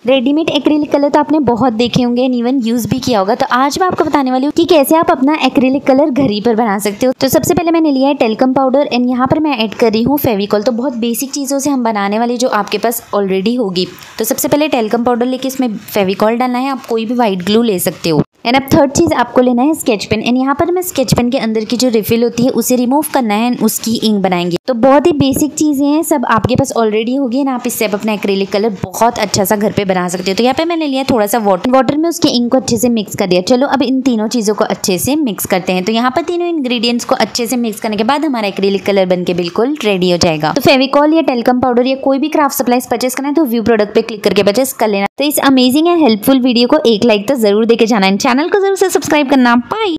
Readymade acrylic colour तो आपने बहुत देखे होंगे एंड इवन यूज भी किया होगा। तो आज मैं आपको बताने वाली हूँ कि कैसे आप अपना एक्रिलिक कलर घर ही पर बना सकते हो। तो सबसे पहले मैंने लिया है टेल्कम पाउडर एंड यहाँ पर मैं ऐड कर रही हूँ फेविकॉल। तो बहुत बेसिक चीज़ों से हम बनाने वाली जो आपके पास ऑलरेडी होगी। तो सबसे पहले टेल्कम पाउडर लेके इसमें फेविकॉल डालना है। आप कोई भी व्हाइट ग्लू ले सकते हो। एंड अब थर्ड चीज़ आपको लेना है स्केच पेन एंड यहाँ पर मैं स्केच पेन के अंदर की जो रिफिल होती है उसे रिमूव करना है एंड उसकी इंक बनाएंगे। तो बहुत ही बेसिक चीज़ें हैं, सब आपके पास ऑलरेडी होगी एंड आप इससे अपना एक्रिलिक कलर बहुत अच्छा सा घर पे बना सकते हो। तो यहाँ पे मैंने लिया थोड़ा सा वाटर में उसके इंक को अच्छे से मिक्स कर दिया। चलो अब इन तीनों चीज़ों को अच्छे से मिक्स करते हैं। तो यहाँ पर तीनों इंग्रेडिएंट्स को अच्छे से मिक्स करने के बाद हमारा एक्रिलिक कलर बनके बिल्कुल रेडी हो जाएगा। तो फेविकॉल या टेल्कम पाउडर या कोई भी क्राफ्ट सप्लाईज परचेस करना है तो व्यू प्रोडक्ट पे क्लिक करके परचेस कर लेना। तो इस अमेजिंग एंड हेल्पफुल वीडियो को एक लाइक तो जरूर देके जाना है, चैनल को जरूर से सब्सक्राइब करना। बाय।